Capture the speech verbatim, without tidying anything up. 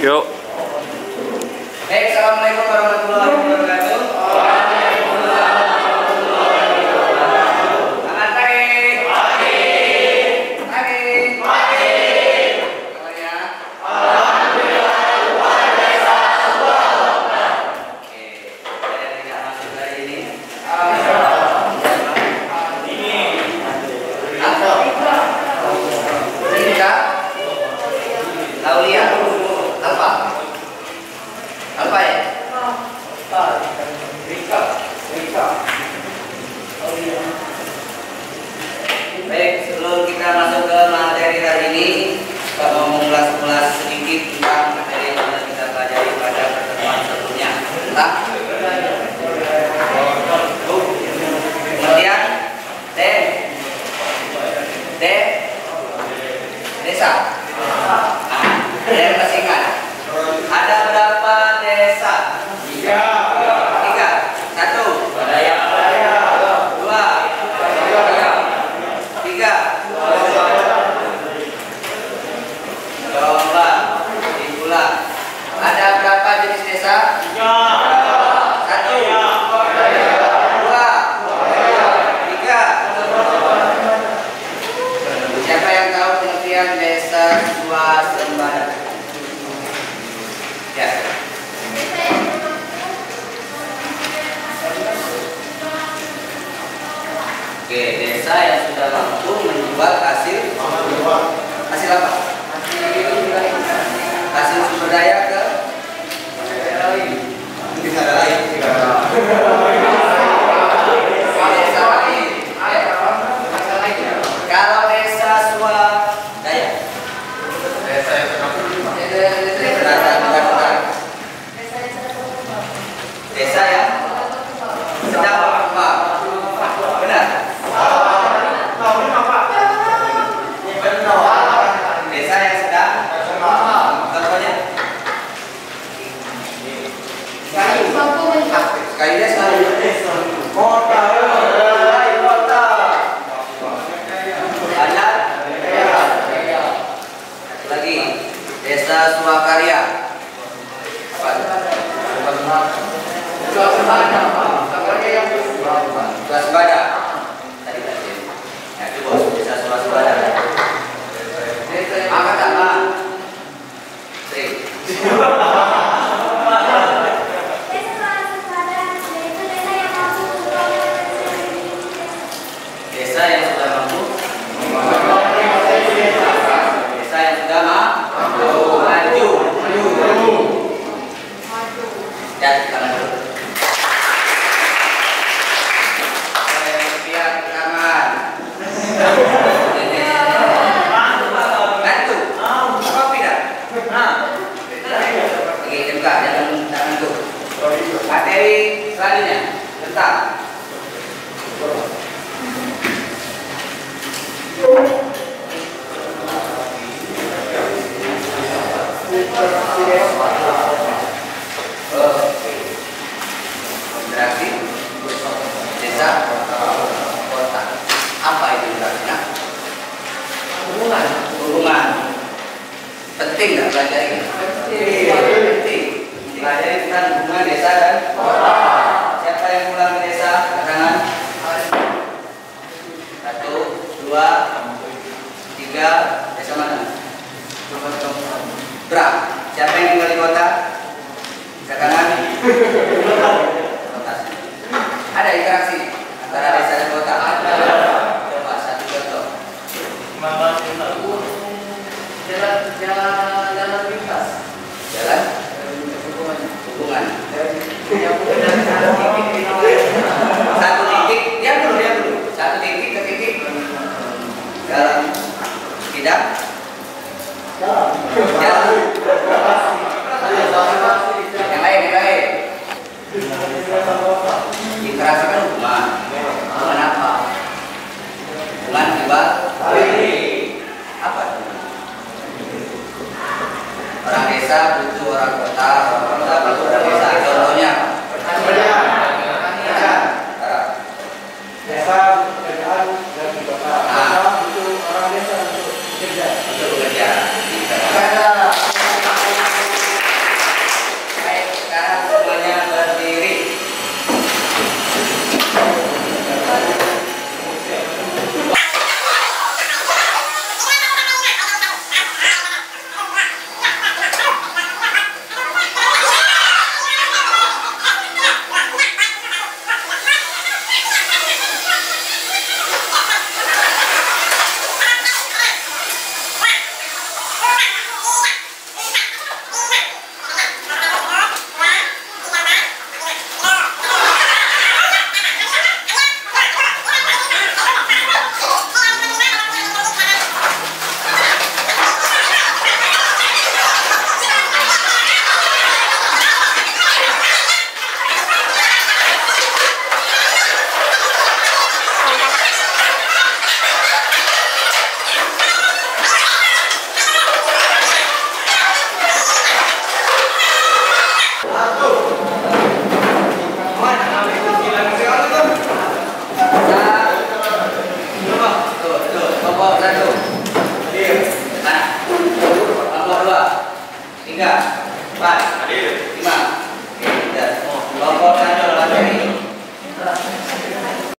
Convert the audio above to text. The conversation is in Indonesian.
Yuk. Baik, assalamualaikum warahmatullahi wabarakatuh. Waalaikumsalam warahmatullahi wabarakatuh. Selamat pagi. Pagi. Pagi. Pagi. Kabarnya? Alhamdulillah luar biasa. Oke, saya tidak masuk hari ini. Alhamdulillah. Ini. Apa? Ini kak? Laulia. Apa? Apa ya? Rika. Rika. Baik, sebelum kita masuk ke materi hari ini, kita mau mengulas-ulas sedikit tentang materi yang sudah kita pelajari pada pertemuan sebelumnya. Tentang kemudian D, D, desa. Ada yang masih ingat? Ada berapa desa? Tiga. Tiga. Satu. Badaya. Dua. Tiga. Coba diulang. Ada berapa jenis desa? Tiga. Satu. Dua. Tiga. Siapa yang tahu pengertian desa swasembada? Ya. Oke, desa yang sudah mampu menjual hasil hasil apa? Hasil sumber daya ke desa lain. Desa lain. Kalau desa swadaya, desa yang desa yang sedang berkembang. Benar? Desa yang sedang contohnya kayu desa, kota, kota, adat, satu lagi desa swakarya. Swasembada. Tadi tadi. Ya, itu bos desa swasembada. Angkat tangan. Sri. Desa yang sudah mampu. Desa yang sudah mampu. Maju. Maju. Dan tangan dulu. Materi selanjutnya tentang interaksi desa kota. Apa itu interaksinya? Hubungan. Hubungan. Penting nggak belajar ini? Penting. Pelajari tentang hubungan desa dan kota. Siapa yang pulang ke desa? Tangan. Satu, dua, tiga. Desa mana? Berapa? Siapa yang tinggal di kota? Tangan. Ada interaksi antara desa dan kota? Ada. Coba satu contoh. Jalan jalan jalan lintas. Jalan. Hubungan satu titik, dia dulu dia dulu satu titik ke titik dalam tidak jalan yang lain yang lain interaksi kan hubungan hubungan apa? Hubungan tiba apa? Orang desa butuh orang kota, orang kota butuh orang desa.